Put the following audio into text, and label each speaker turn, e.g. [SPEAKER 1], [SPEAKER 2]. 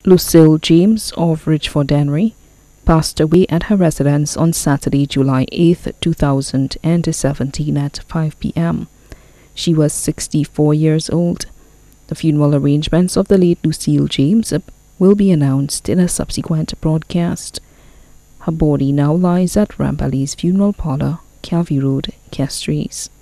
[SPEAKER 1] Lucille James of Ridgeford Dennery passed away at her residence on Saturday, July 8, 2017 at 5 p.m. She was 64 years old. The funeral arrangements of the late Lucille James will be announced in a subsequent broadcast. Her body now lies at Rambally's Funeral Parlour, Calvi Road, Castries.